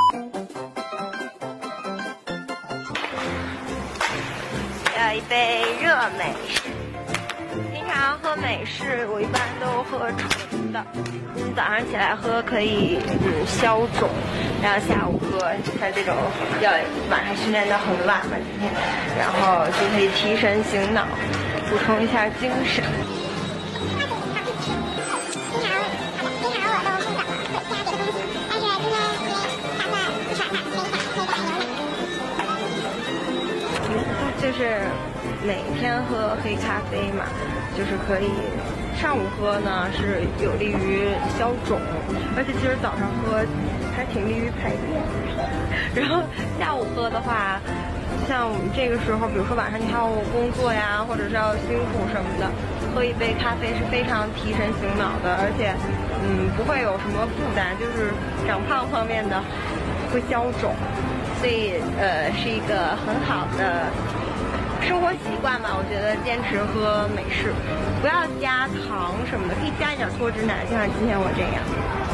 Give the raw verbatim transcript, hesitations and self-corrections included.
要一杯热美式。平常喝美式，我一般都喝纯的。嗯，早上起来喝可以嗯消肿，然后下午喝像这种要晚上训练到很晚嘛今天，然后就可以提神醒脑，补充一下精神。就是每天喝黑咖啡嘛，就是可以上午喝呢是有利于消肿，而且其实早上喝还挺利于排便。然后下午喝的话，像我们这个时候，比如说晚上你还要工作呀，或者是要辛苦什么的，喝一杯咖啡是非常提神醒脑的，而且嗯不会有什么负担，就是长胖方面的会消肿，所以呃是一个很好的生活习惯吧。我觉得坚持喝美式，不要加糖什么的，可以加一点脱脂奶，就像今天我这样。